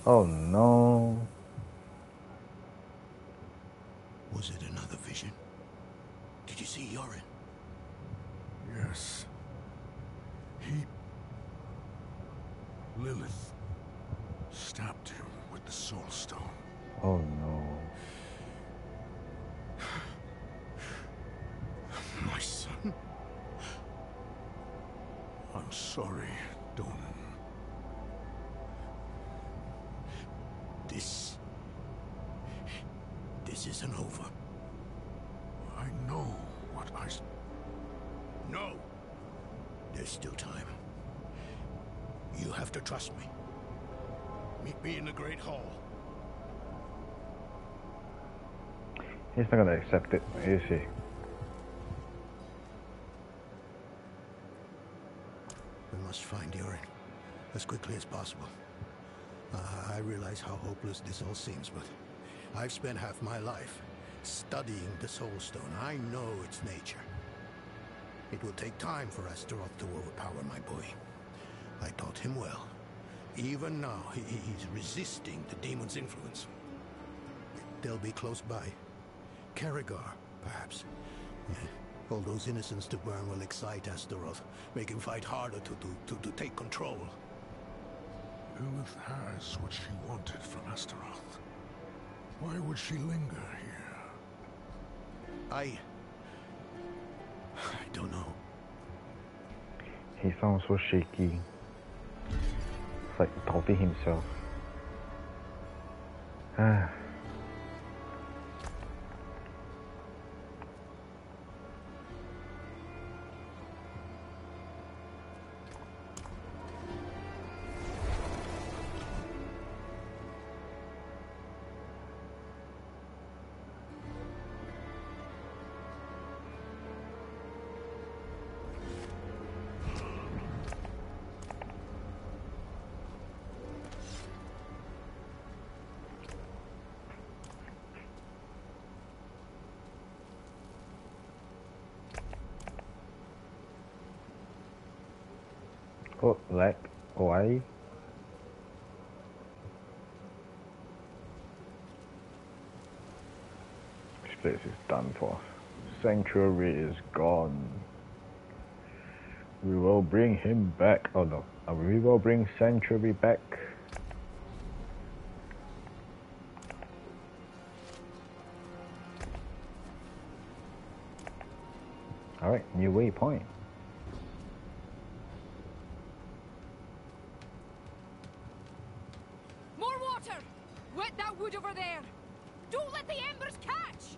Oh no. Was it another vision? Did you see Yorin? Yes. Lilith stabbed him with the Soul Stone. Oh no. My son. I'm sorry, Donan. This isn't over. I know what I... No! There's still time. You have to trust me. Meet me in the Great Hall. He's not gonna accept it, is he? We must find Yorin as quickly as possible. I realize how hopeless this all seems, but I've spent half my life studying the Soul Stone. I know its nature. It will take time for Astaroth to overpower my boy. I taught him well. Even now, he's resisting the demon's influence. They'll be close by. Karagar, perhaps. All those innocents to burn will excite Astaroth, make him fight harder to take control. Lilith has what she wanted from Astaroth. Why would she linger here? I don't know. He sounds so shaky. It's like doubting himself. Oh, lag. Why? This place is done for. Sanctuary is gone. We will bring him back. Oh no. We will bring Sanctuary back. Alright, new waypoint. More water! Wet that wood over there! Don't let the embers catch!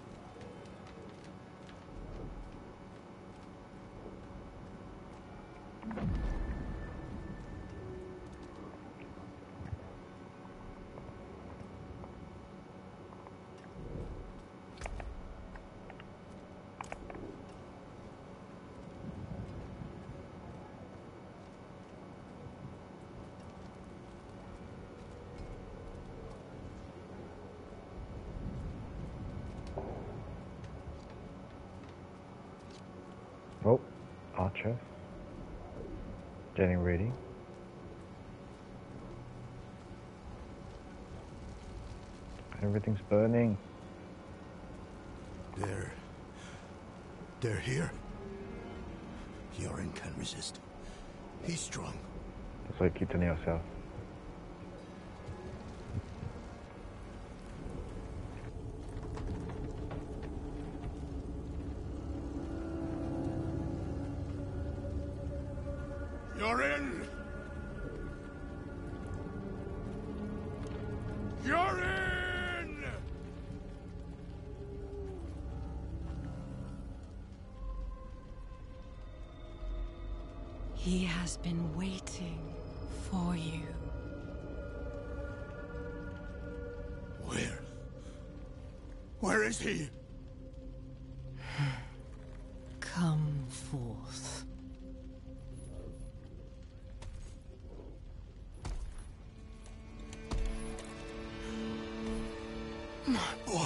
Oh, Archer. Getting ready. Everything's burning. They're here. Yorin can resist. He's strong. That's why you keep telling yourself. Yorin! Yorin! He has been waiting for you. Where is he? Come forth. My boy.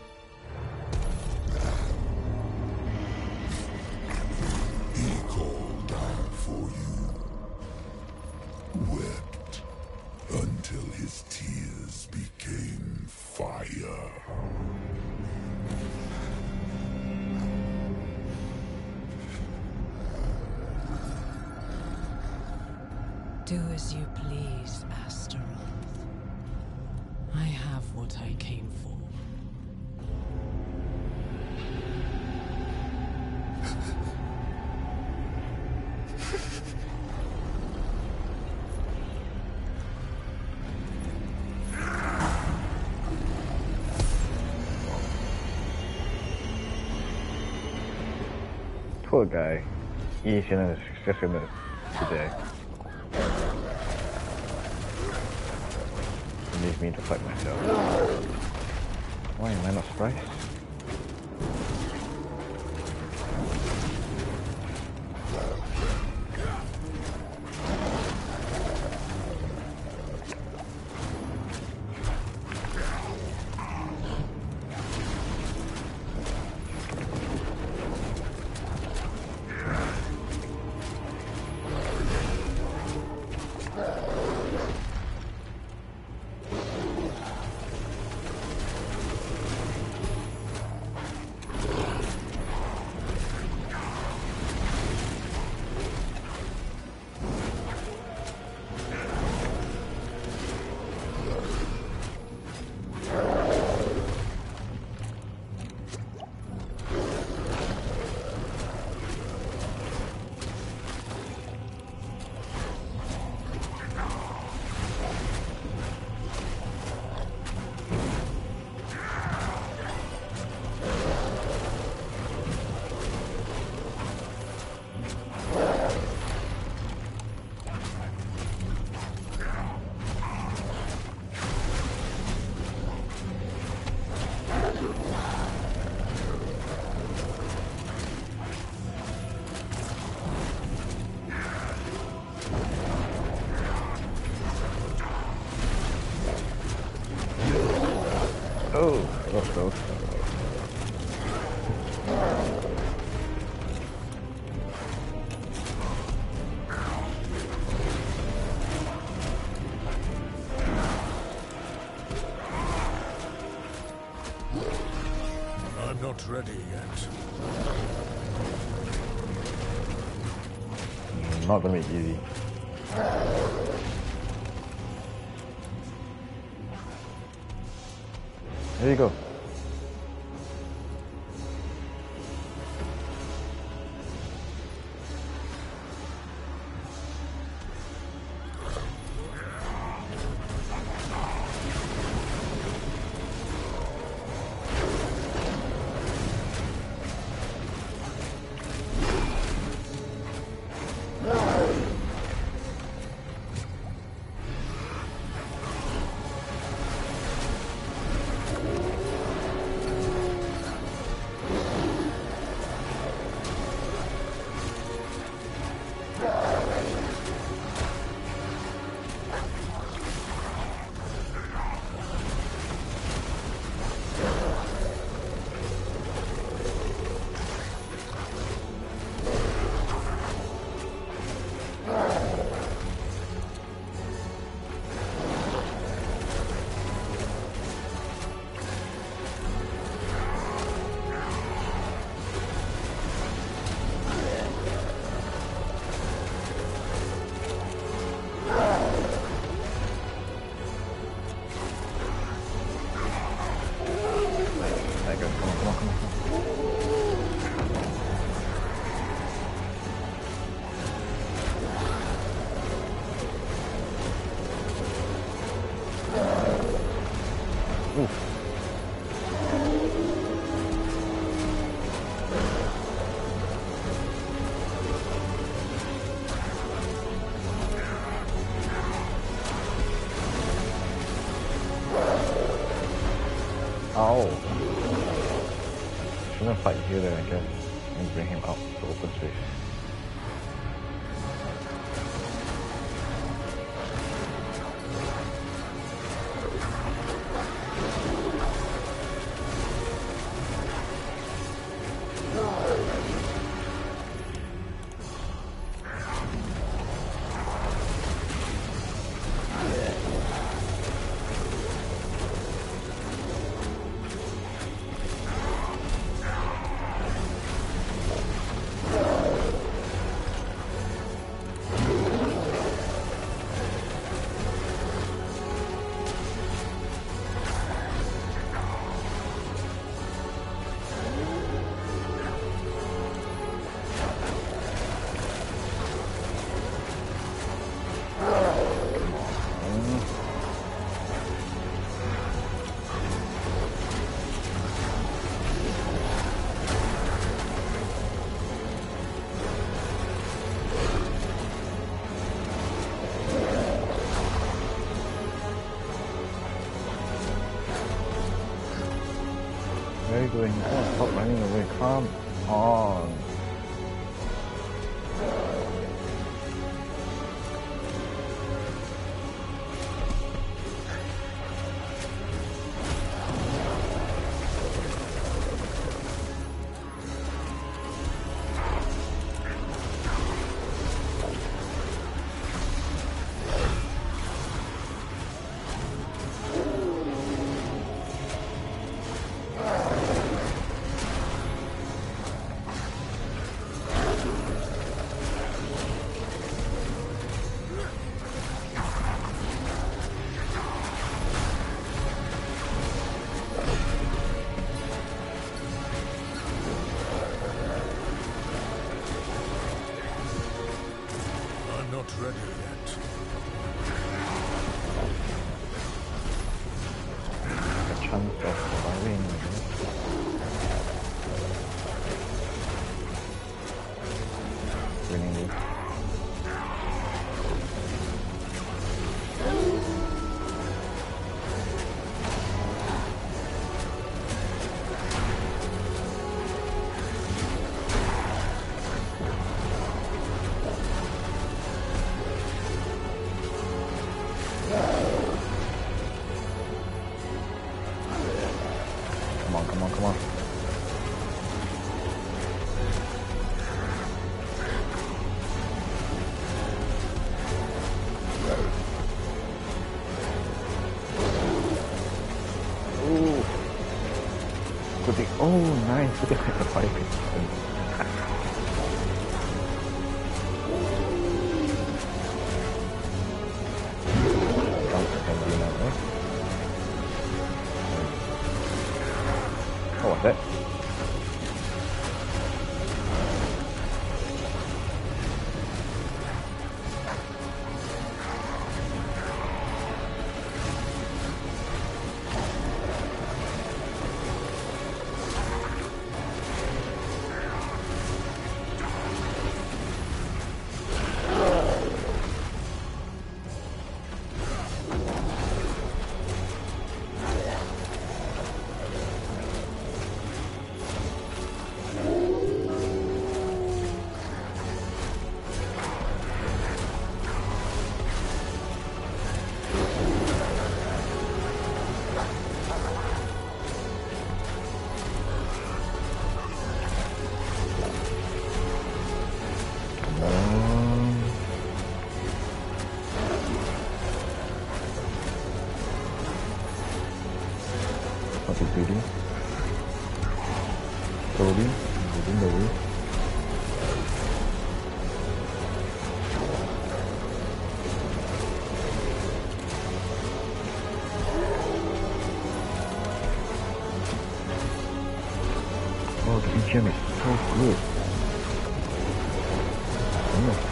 He called out for you, wept until his Do as you please, Astaroth. I have what I came for. Poor guy. Eating and just in it today. Leave me to fight myself. Why am I not surprised? Oh, that was close. I'm not ready yet. Not gonna be easy. There you go. Ow. Shouldn't fight here then, I guess. And bring him out to open space. are you doing? Oh, stop running away. Come on. Ready yet. A chance of surviving. Winning this. Come on, come on. Ooh. Good thing. Oh, nice. Look at the fight. What was that? What is reading? Slowly, moving away. Oh, the BGM is so good. Oh.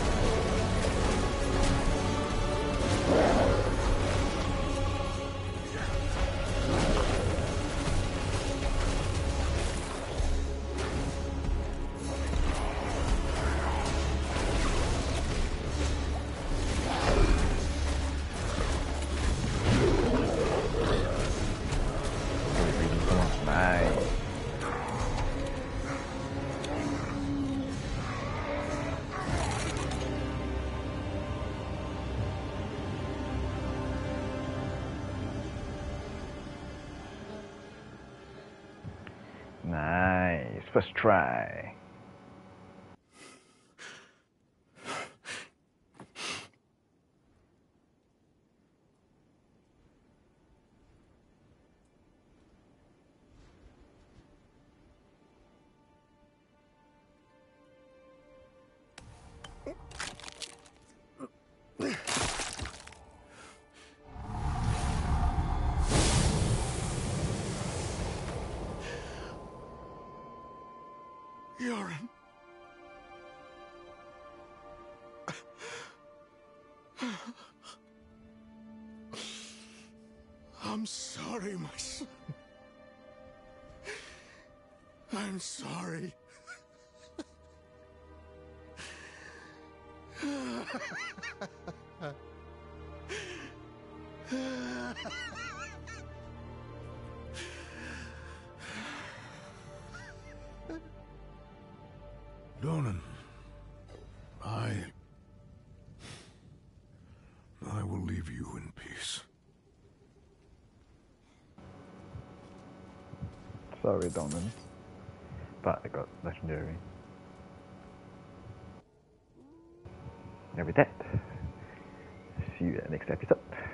Nice. First try. Yoren. I'm sorry, my son. I'm sorry. Donan, I will leave you in peace. Sorry, Donan. But I got legendary. And with that, see you at the next episode.